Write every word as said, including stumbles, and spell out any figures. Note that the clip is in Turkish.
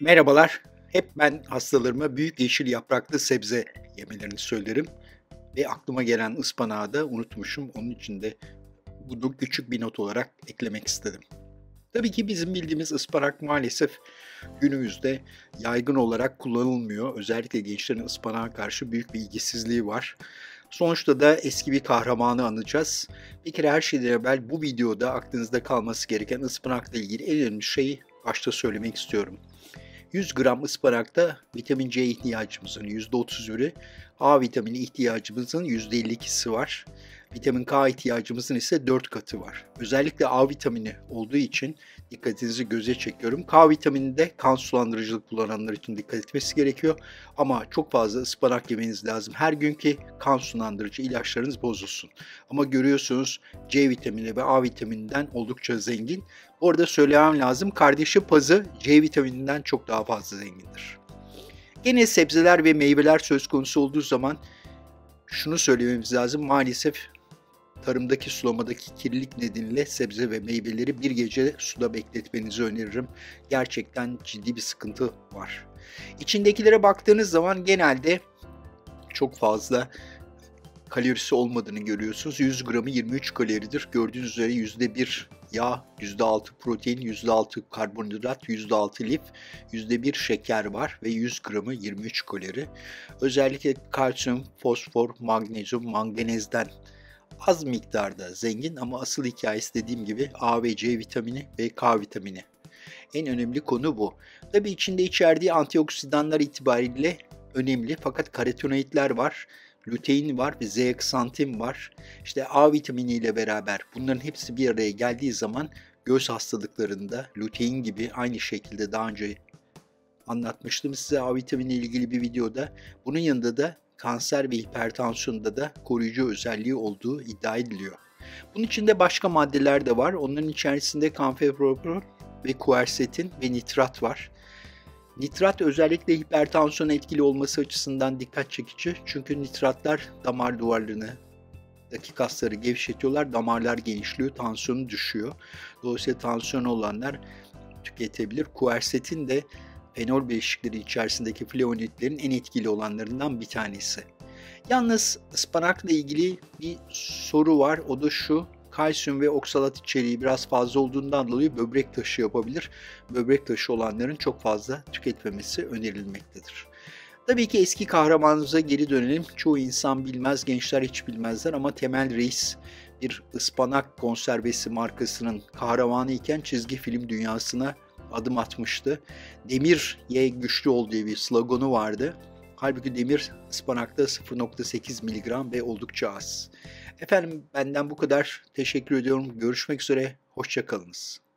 Merhabalar. Hep ben hastalarıma büyük yeşil yapraklı sebze yemelerini söylerim ve aklıma gelen ıspanağı da unutmuşum. Onun için de bunu küçük bir not olarak eklemek istedim. Tabii ki bizim bildiğimiz ıspanak maalesef günümüzde yaygın olarak kullanılmıyor. Özellikle gençlerin ıspanağa karşı büyük bir ilgisizliği var. Sonuçta da eski bir kahramanı anacağız. Bir kere her şeyden evvel bu videoda aklınızda kalması gereken ıspanakla ilgili en önemli şeyi başta söylemek istiyorum. yüz gram ıspanakta vitamin C ihtiyacımızın yüzde otuz biri, A vitamini ihtiyacımızın yüzde elli ikisi var. Vitamin K ihtiyacımızın ise dört katı var. Özellikle A vitamini olduğu için dikkatinizi göze çekiyorum. K vitamininde kan sulandırıcılık kullananlar için dikkat etmesi gerekiyor. Ama çok fazla ıspanak yemeniz lazım her gün ki kan sulandırıcı ilaçlarınız bozulsun. Ama görüyorsunuz C vitamini ve A vitamininden oldukça zengin. Orada söylemem lazım, kardeşi pazı C vitamininden çok daha fazla zengindir. Gene sebzeler ve meyveler söz konusu olduğu zaman şunu söylememiz lazım. Maalesef tarımdaki sulamadaki kirlilik nedeniyle sebze ve meyveleri bir gece suda bekletmenizi öneririm. Gerçekten ciddi bir sıkıntı var. İçindekilere baktığınız zaman genelde çok fazla kalorisi olmadığını görüyorsunuz. yüz gramı yirmi üç kaloridir. Gördüğünüz üzere yüzde bir yağ, yüzde altı protein, yüzde altı karbonhidrat, yüzde altı lif, yüzde bir şeker var ve yüz gramı yirmi üç kalori. Özellikle kalsiyum, fosfor, magnezyum, manganezden az miktarda zengin ama asıl hikayesi dediğim gibi A ve C vitamini ve K vitamini. En önemli konu bu. Tabii içinde içerdiği antioksidanlar itibariyle önemli fakat karotenoidler var, lutein var ve zeaksantin var. İşte A vitamini ile beraber bunların hepsi bir araya geldiği zaman göz hastalıklarında lutein gibi aynı şekilde daha önce anlatmıştım size A vitamini ile ilgili bir videoda. Bunun yanında da kanser ve hipertansiyonda da koruyucu özelliği olduğu iddia ediliyor. Bunun içinde başka maddeler de var. Onların içerisinde kanfeprol ve kuersetin ve nitrat var. Nitrat özellikle hipertansiyona etkili olması açısından dikkat çekici. Çünkü nitratlar damar duvarlarını, daki kasları gevşetiyorlar, damarlar genişliyor, tansiyonu düşüyor. Dolayısıyla tansiyonu olanlar tüketebilir. Kuersetin de fenol bileşikleri içerisindeki flavonoidlerin en etkili olanlarından bir tanesi. Yalnız ıspanakla ilgili bir soru var. O da şu: kalsiyum ve oksalat içeriği biraz fazla olduğundan dolayı böbrek taşı yapabilir. Böbrek taşı olanların çok fazla tüketmemesi önerilmektedir. Tabii ki eski kahramanımıza geri dönelim. Çoğu insan bilmez, gençler hiç bilmezler ama Temel Reis bir ıspanak konservesi markasının kahramanı iken çizgi film dünyasına adım atmıştı. Demir ye güçlü ol diye bir sloganı vardı. Halbuki demir ıspanakta sıfır nokta sekiz miligram ve oldukça az. Efendim benden bu kadar. Teşekkür ediyorum. Görüşmek üzere. Hoşça kalınız.